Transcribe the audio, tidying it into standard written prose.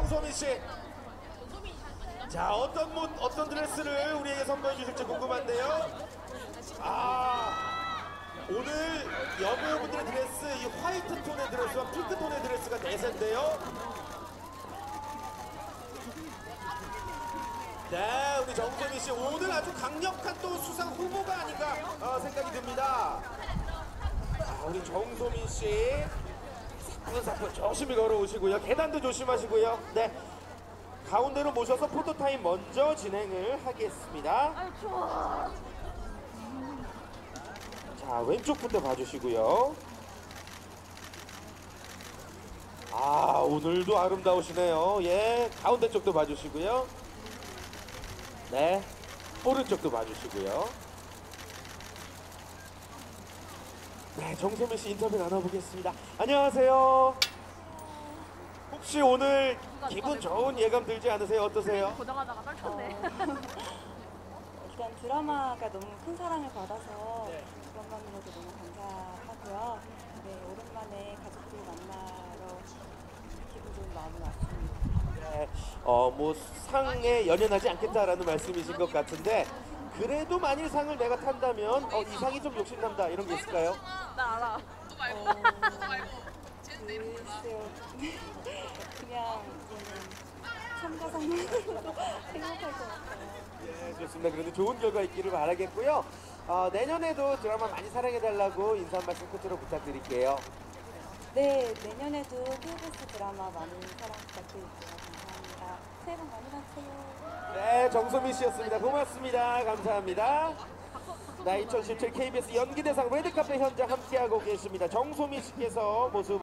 정소민 씨. 자, 어떤 드레스를 우리에게 선보여 주실지 궁금한데요. 오늘 여배우분들의 드레스, 이 화이트 톤의 드레스와 핑크 톤의 드레스가 대세인데요. 네, 우리 정소민 씨 오늘 아주 강력한 또 수상 후보가 아닌가 생각이 듭니다. 우리 정소민 씨 사뿐사뿐 조심히 걸어오시고요. 계단도 조심하시고요. 네, 가운데로 모셔서 포토타임 먼저 진행을 하겠습니다. 아유 추워. 자, 왼쪽부터 봐주시고요. 오늘도 아름다우시네요. 예, 가운데 쪽도 봐주시고요. 네, 오른쪽도 봐주시고요. 네, 정소민 씨 인터뷰 나눠보겠습니다. 안녕하세요. 혹시 오늘 기분 좋은 예감 들지 않으세요? 어떠세요? 보자마자가 떨쳤네. 일단 드라마가 너무 큰 사랑을 받아서 그런 것만으로도 너무 감사하고요. 네, 오랜만에 가족들 만나러 기분 좋은 마음이 왔습니다. 네, 뭐 상에 연연하지 않겠다라는 말씀이신 것 같은데, 그래도 만일 상을 내가 탄다면 이 상이 좀 욕심난다 이런 게 있을까요? 나 알아. 글쎄요. 그냥 이제는 참가상으로 생각할 것 같아요. 네, 좋습니다. 그래도 좋은 결과 있기를 바라겠고요. 내년에도 드라마 많이 사랑해달라고 인사 한 말씀 끝으로 부탁드릴게요. 네, 내년에도 KBS 드라마 많은 사랑 부탁드릴게요. 감사합니다. 새해 복 많이 받으세요. 네, 정소민 씨였습니다. 고맙습니다. 감사합니다. 나 2017 KBS 연기대상 레드카페 현장 함께하고 계십니다. 정소민 씨께서 모습